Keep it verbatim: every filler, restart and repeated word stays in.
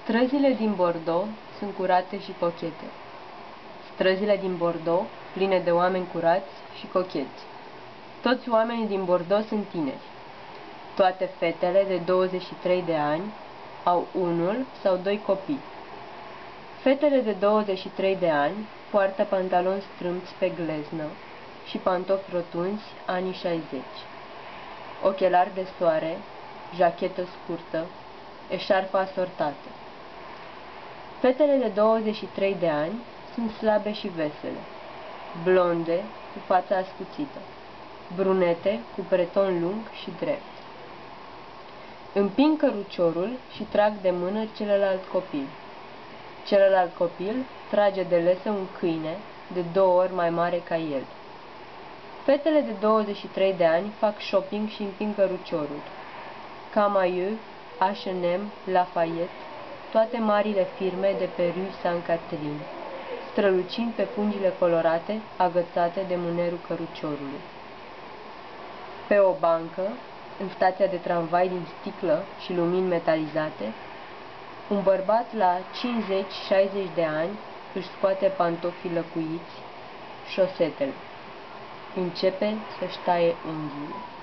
Străzile din Bordeaux sunt curate și cochete. Străzile din Bordeaux pline de oameni curați și cocheți. Toți oamenii din Bordeaux sunt tineri. Toate fetele de douăzeci și trei de ani au unul sau doi copii. Fetele de douăzeci și trei de ani poartă pantaloni strâmți pe gleznă și pantofi rotunzi anii șaizeci, ochelari de soare, jachetă scurtă, eșarfă asortată. Fetele de douăzeci și trei de ani sunt slabe și vesele, blonde, cu fața ascuțită, brunete, cu breton lung și drept. Împing căruciorul și trag de mână celălalt copil. Celălalt copil trage de lesă un câine de două ori mai mare ca el. Fetele de douăzeci și trei de ani fac shopping și împing căruciorul. Camaïeu, H and M, Lafayette, toate marile firme de pe rue Sainte-Catherine, strălucind pe pungile colorate, agățate de mânerul căruciorului. Pe o bancă, în stația de tramvai din sticlă și lumini metalizate, un bărbat la cincizeci șaizeci de ani își scoate pantofii lăcuiți, șosetele. Începe să-și taie unghiile.